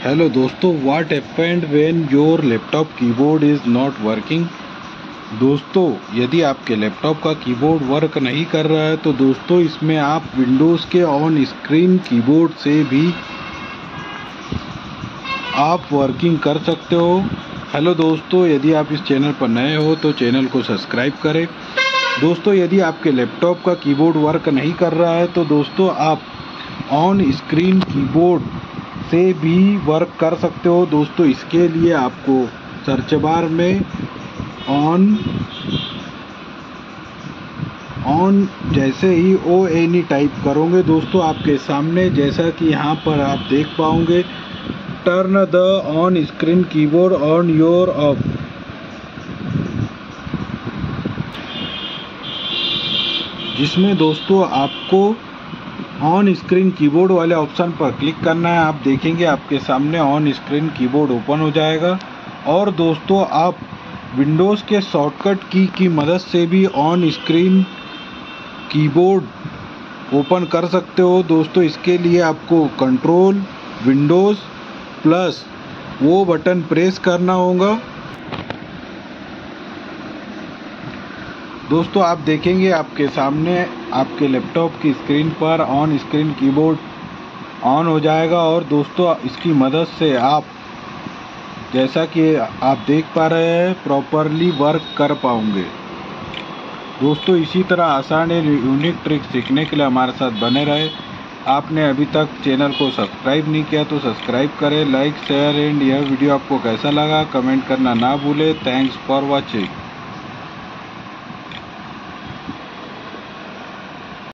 Hello दोस्तों, what happened when your laptop keyboard is not working. दोस्तों, यदि आपके लैपटॉप का कीबोर्ड वर्क नहीं कर रहा है तो दोस्तों इसमें आप विंडोज़ के ऑन स्क्रीन कीबोर्ड से भी आप वर्किंग कर सकते हो। हेलो दोस्तों, यदि आप इस चैनल पर नए हो तो चैनल को सब्सक्राइब करें। दोस्तों, यदि आपके लैपटॉप का कीबोर्ड वर्क नहीं कर रहा है तो दोस्तों आप ऑन स्क्रीन कीबोर्ड से भी वर्क कर सकते हो। दोस्तों, इसके लिए आपको सर्च बार में ऑन जैसे ही ONE टाइप करोगे दोस्तों आपके सामने, जैसा कि यहाँ पर आप देख पाओगे, turn the on screen keyboard on your off, जिसमें दोस्तों आपको ऑन स्क्रीन कीबोर्ड वाले ऑप्शन पर क्लिक करना है। आप देखेंगे आपके सामने ऑन स्क्रीन कीबोर्ड ओपन हो जाएगा और दोस्तों आप विंडोज़ के शॉर्टकट की मदद से भी ऑन स्क्रीन कीबोर्ड ओपन कर सकते हो। दोस्तों, इसके लिए आपको कंट्रोल विंडोज़ प्लस वो बटन प्रेस करना होगा। दोस्तों, आप देखेंगे आपके सामने आपके लैपटॉप की स्क्रीन पर ऑन स्क्रीन कीबोर्ड ऑन हो जाएगा और दोस्तों इसकी मदद से आप, जैसा कि आप देख पा रहे हैं, प्रॉपरली वर्क कर पाओगे। दोस्तों, इसी तरह आसान और यूनिक ट्रिक सीखने के लिए हमारे साथ बने रहे। आपने अभी तक चैनल को सब्सक्राइब नहीं किया तो सब्सक्राइब करें, लाइक शेयर एंड यह वीडियो आपको कैसा लगा कमेंट करना ना भूलें। Thanks for watching.